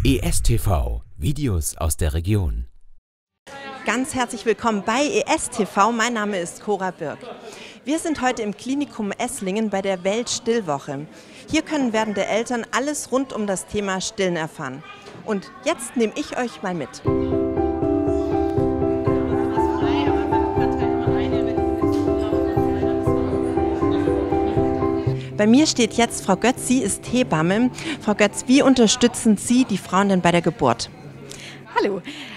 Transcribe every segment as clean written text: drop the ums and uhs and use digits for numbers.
ESTV, Videos aus der Region. Ganz herzlich willkommen bei ESTV. Mein Name ist Cora Birk. Wir sind heute im Klinikum Esslingen bei der Weltstillwoche. Hier können werdende Eltern alles rund um das Thema Stillen erfahren. Und jetzt nehme ich euch mal mit. Bei mir steht jetzt Frau Götz, sie ist Hebamme. Frau Götz, wie unterstützen Sie die Frauen denn bei der Geburt? Hallo.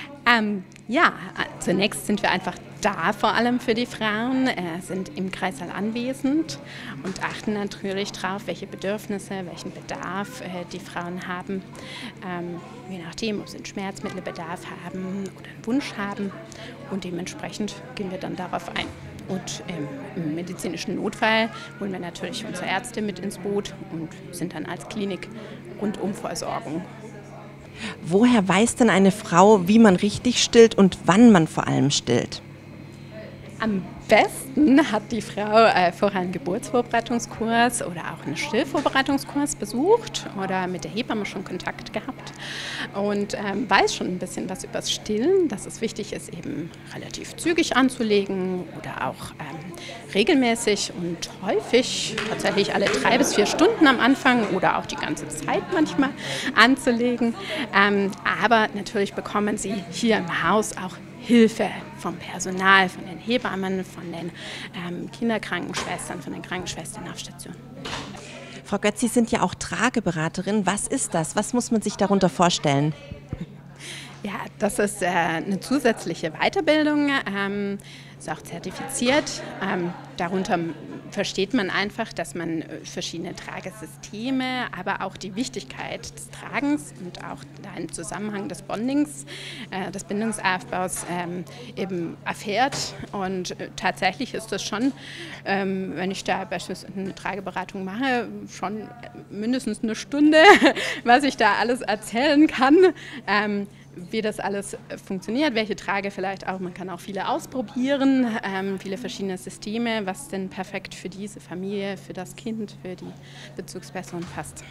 Zunächst sind wir einfach da, vor allem für die Frauen, sind im Kreissaal anwesend und achten natürlich darauf, welche Bedürfnisse, welchen Bedarf die Frauen haben. Je nachdem, ob sie einen Schmerzmittelbedarf haben oder einen Wunsch haben, und dementsprechend gehen wir dann darauf ein. Und im medizinischen Notfall holen wir natürlich unsere Ärzte mit ins Boot und sind dann als Klinik Rundumversorgung. Woher weiß denn eine Frau, wie man richtig stillt und wann man vor allem stillt? Am besten hat die Frau vorher einen Geburtsvorbereitungskurs oder auch einen Stillvorbereitungskurs besucht oder mit der Hebamme schon Kontakt gehabt und weiß schon ein bisschen was über das Stillen, dass es wichtig ist, eben relativ zügig anzulegen oder auch regelmäßig und häufig, tatsächlich alle 3 bis 4 Stunden am Anfang oder auch die ganze Zeit manchmal anzulegen. Aber natürlich bekommen sie hier im Haus auch Hilfe vom Personal, von den Hebammen, von den Kinderkrankenschwestern, von den Krankenschwestern auf Station. Frau Götz, Sie sind ja auch Trageberaterin. Was ist das? Was muss man sich darunter vorstellen? Ja, das ist eine zusätzliche Weiterbildung, ist auch zertifiziert. Darunter versteht man einfach, dass man verschiedene Tragesysteme, aber auch die Wichtigkeit des Tragens und auch den Zusammenhang des Bondings, des Bindungsaufbaus eben erfährt. Und tatsächlich ist das schon, wenn ich da beispielsweise eine Trageberatung mache, schon mindestens eine Stunde, was ich da alles erzählen kann. Wie das alles funktioniert, welche Trage vielleicht auch, man kann auch viele ausprobieren, viele verschiedene Systeme, was denn perfekt für diese Familie, für das Kind, für die Bezugsperson passt.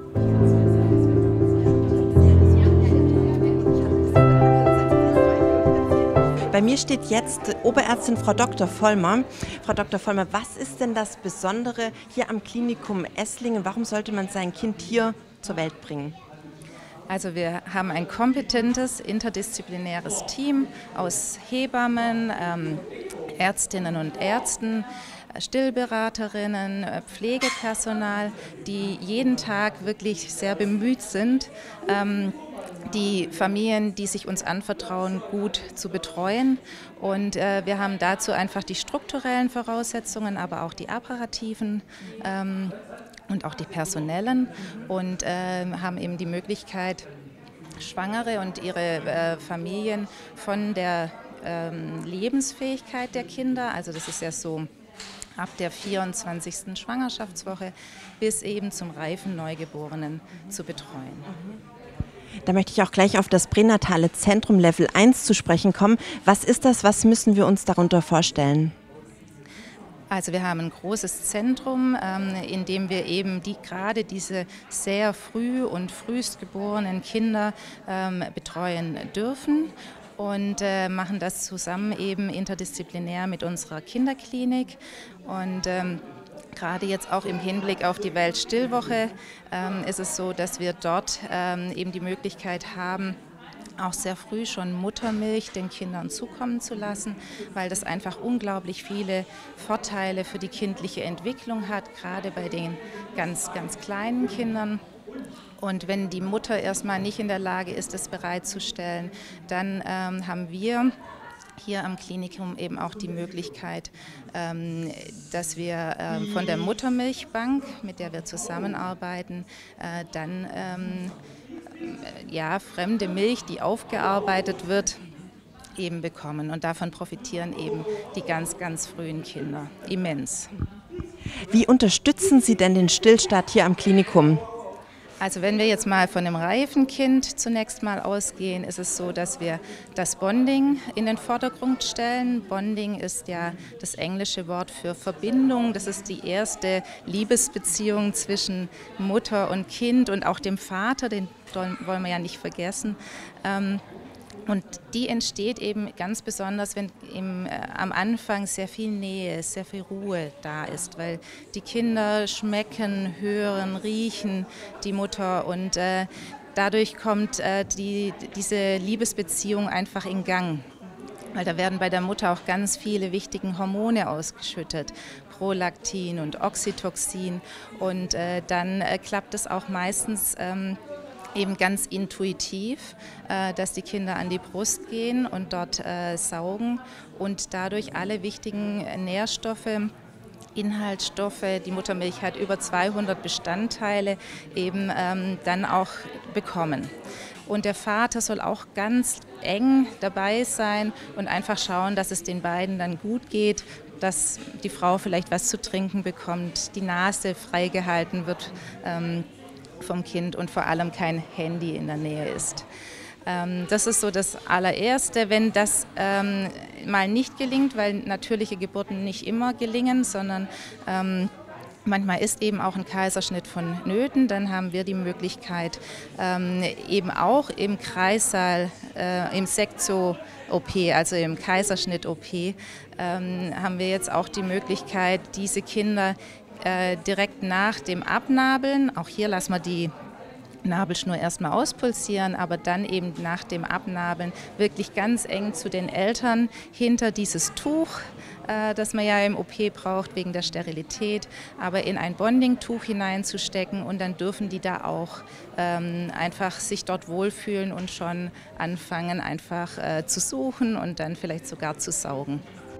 Bei mir steht jetzt Oberärztin Frau Dr. Vollmer. Frau Dr. Vollmer, was ist denn das Besondere hier am Klinikum Esslingen? Warum sollte man sein Kind hier zur Welt bringen? Also wir haben ein kompetentes, interdisziplinäres Team aus Hebammen, Ärztinnen und Ärzten, Stillberaterinnen, Pflegepersonal, die jeden Tag wirklich sehr bemüht sind, die Familien, die sich uns anvertrauen, gut zu betreuen. Und wir haben dazu einfach die strukturellen Voraussetzungen, aber auch die apparativen und auch die personellen, und haben eben die Möglichkeit, Schwangere und ihre Familien von der Lebensfähigkeit der Kinder, also das ist ja so ab der 24. Schwangerschaftswoche, bis eben zum reifen Neugeborenen zu betreuen. Da möchte ich auch gleich auf das pränatale Zentrum Level 1 zu sprechen kommen. Was ist das? Was müssen wir uns darunter vorstellen? Also wir haben ein großes Zentrum, in dem wir eben gerade diese sehr früh und frühest geborenen Kinder betreuen dürfen und machen das zusammen eben interdisziplinär mit unserer Kinderklinik. Und gerade jetzt auch im Hinblick auf die Weltstillwoche ist es so, dass wir dort eben die Möglichkeit haben, auch sehr früh schon Muttermilch den Kindern zukommen zu lassen, weil das einfach unglaublich viele Vorteile für die kindliche Entwicklung hat, gerade bei den ganz, ganz kleinen Kindern. Und wenn die Mutter erstmal nicht in der Lage ist, es bereitzustellen, dann haben wir hier am Klinikum eben auch die Möglichkeit, dass wir von der Muttermilchbank, mit der wir zusammenarbeiten, dann fremde Milch, die aufgearbeitet wird, eben bekommen. Und davon profitieren eben die ganz, ganz frühen Kinder immens. Wie unterstützen Sie denn den Stillstart hier am Klinikum? Also wenn wir jetzt mal von einem reifen Kind zunächst mal ausgehen, ist es so, dass wir das Bonding in den Vordergrund stellen. Bonding ist ja das englische Wort für Verbindung. Das ist die erste Liebesbeziehung zwischen Mutter und Kind und auch dem Vater, den wollen wir ja nicht vergessen. Und die entsteht eben ganz besonders, wenn am Anfang sehr viel Nähe, sehr viel Ruhe da ist, weil die Kinder schmecken, hören, riechen die Mutter und dadurch kommt diese Liebesbeziehung einfach in Gang. Weil da werden bei der Mutter auch ganz viele wichtige Hormone ausgeschüttet, Prolaktin und Oxytocin und dann klappt es auch meistens eben ganz intuitiv, dass die Kinder an die Brust gehen und dort saugen und dadurch alle wichtigen Nährstoffe, Inhaltsstoffe, die Muttermilch hat über 200 Bestandteile, eben dann auch bekommen. Und der Vater soll auch ganz eng dabei sein und einfach schauen, dass es den beiden dann gut geht, dass die Frau vielleicht was zu trinken bekommt, die Nase freigehalten wird vom Kind und vor allem kein Handy in der Nähe ist. Das ist so das allererste. Wenn das mal nicht gelingt, weil natürliche Geburten nicht immer gelingen, sondern manchmal ist eben auch ein Kaiserschnitt vonnöten, dann haben wir die Möglichkeit, eben auch im Kreissaal, im Sektio-OP, also im Kaiserschnitt-OP, haben wir jetzt auch die Möglichkeit, diese Kinder direkt nach dem Abnabeln, auch hier lassen wir die Nabelschnur erstmal auspulsieren, aber dann eben nach dem Abnabeln wirklich ganz eng zu den Eltern hinter dieses Tuch, das man ja im OP braucht wegen der Sterilität, aber in ein Bonding-Tuch hineinzustecken und dann dürfen die da auch einfach sich dort wohlfühlen und schon anfangen einfach zu suchen und dann vielleicht sogar zu saugen.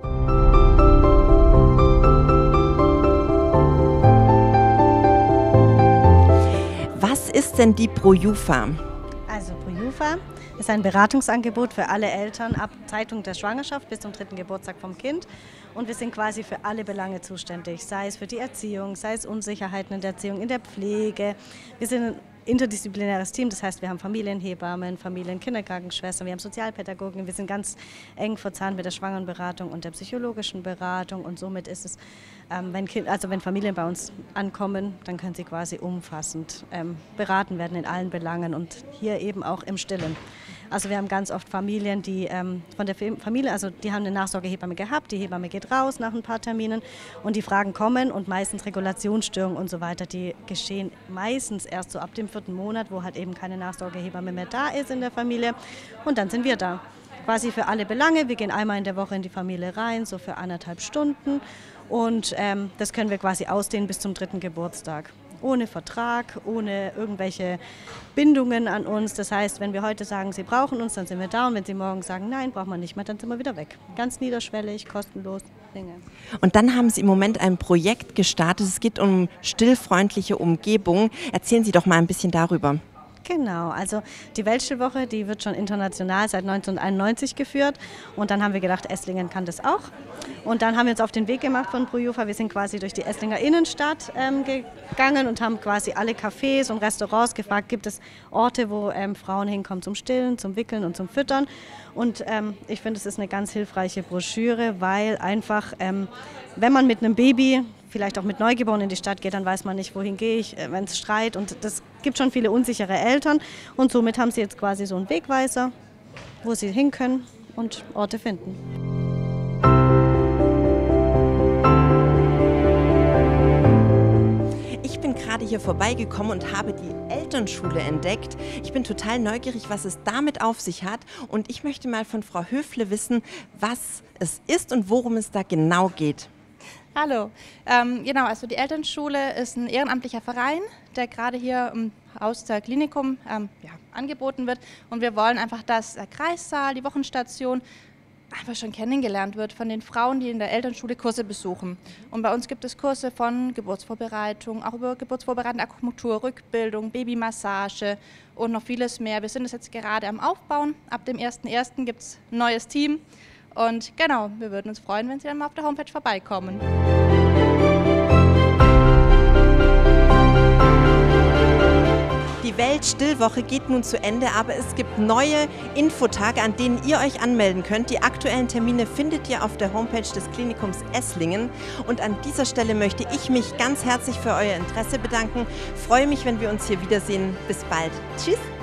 Was ist denn die ProJufa? Also ProJufa ist ein Beratungsangebot für alle Eltern ab Zeitpunkt der Schwangerschaft bis zum 3. Geburtstag vom Kind. Und wir sind quasi für alle Belange zuständig, sei es für die Erziehung, sei es Unsicherheiten in der Erziehung, in der Pflege. Wir sind ein interdisziplinäres Team, das heißt, wir haben Familienhebammen, Familienkinderkrankenschwestern, wir haben Sozialpädagogen, wir sind ganz eng verzahnt mit der Schwangerenberatung und der psychologischen Beratung und somit ist es, wenn Familien bei uns ankommen, dann können sie quasi umfassend beraten werden in allen Belangen und hier eben auch im Stillen. Also wir haben ganz oft Familien, die von der Familie, also die haben eine Nachsorgehebamme gehabt, die Hebamme geht raus nach ein paar Terminen und die Fragen kommen und meistens Regulationsstörungen und so weiter, die geschehen meistens erst so ab dem 4. Monat, wo halt eben keine Nachsorgehebamme mehr da ist in der Familie und dann sind wir da. Quasi für alle Belange, wir gehen einmal in der Woche in die Familie rein, so für 1,5 Stunden und das können wir quasi ausdehnen bis zum 3. Geburtstag. Ohne Vertrag, ohne irgendwelche Bindungen an uns. Das heißt, wenn wir heute sagen, Sie brauchen uns, dann sind wir da. Und wenn Sie morgen sagen, nein, braucht man nicht mehr, dann sind wir wieder weg. Ganz niederschwellig, kostenlos. Dinge. Und dann haben Sie im Moment ein Projekt gestartet. Es geht um stillfreundliche Umgebung. Erzählen Sie doch mal ein bisschen darüber. Genau, also die Weltstillwoche, die wird schon international seit 1991 geführt und dann haben wir gedacht, Esslingen kann das auch und dann haben wir uns auf den Weg gemacht von ProJufa, wir sind quasi durch die Esslinger Innenstadt gegangen und haben quasi alle Cafés und Restaurants gefragt, gibt es Orte, wo Frauen hinkommen zum Stillen, zum Wickeln und zum Füttern und ich finde, es ist eine ganz hilfreiche Broschüre, weil einfach, wenn man mit einem Baby vielleicht auch mit Neugeborenen in die Stadt geht, dann weiß man nicht, wohin gehe ich, wenn es schreit. Und das gibt schon viele unsichere Eltern. Und somit haben sie jetzt quasi so einen Wegweiser, wo sie hin können und Orte finden. Ich bin gerade hier vorbeigekommen und habe die Elternschule entdeckt. Ich bin total neugierig, was es damit auf sich hat. Und ich möchte mal von Frau Höfle wissen, was es ist und worum es da genau geht. Hallo, genau, also die Elternschule ist ein ehrenamtlicher Verein, der gerade hier im Haus der Klinikum angeboten wird und wir wollen einfach, dass der Kreissaal, die Wochenstation einfach schon kennengelernt wird von den Frauen, die in der Elternschule Kurse besuchen. Und bei uns gibt es Kurse von Geburtsvorbereitung, auch über geburtsvorbereitende Akupunktur, Rückbildung, Babymassage und noch vieles mehr. Wir sind es jetzt gerade am Aufbauen, ab dem 1.1. gibt es ein neues Team. Und genau, wir würden uns freuen, wenn Sie dann mal auf der Homepage vorbeikommen. Die Weltstillwoche geht nun zu Ende, aber es gibt neue Infotage, an denen ihr euch anmelden könnt. Die aktuellen Termine findet ihr auf der Homepage des Klinikums Esslingen. Und an dieser Stelle möchte ich mich ganz herzlich für euer Interesse bedanken. Freue mich, wenn wir uns hier wiedersehen. Bis bald. Tschüss.